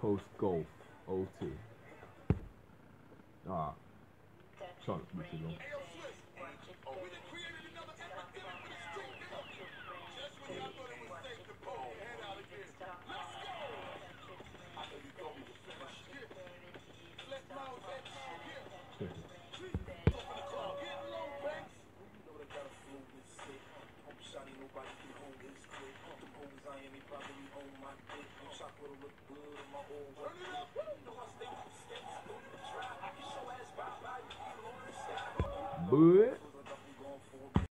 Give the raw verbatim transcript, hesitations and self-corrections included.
Coast Golf O T. Ah, chunk which is on. But